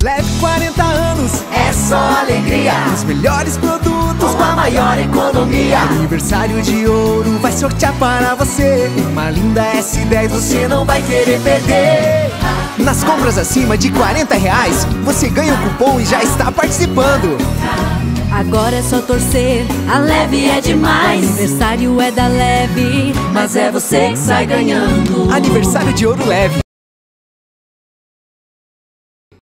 Leve 40 anos, é só alegria. os melhores produtos Com a maior economia. Aniversário de ouro vai sortear para você uma linda S10, você não vai querer perder. Nas compras acima de R$40, você ganha o cupom e já está participando. Agora é só torcer, a Leve é demais. Aniversário é da Leve, Mas é você que sai ganhando. Aniversário de ouro Leve.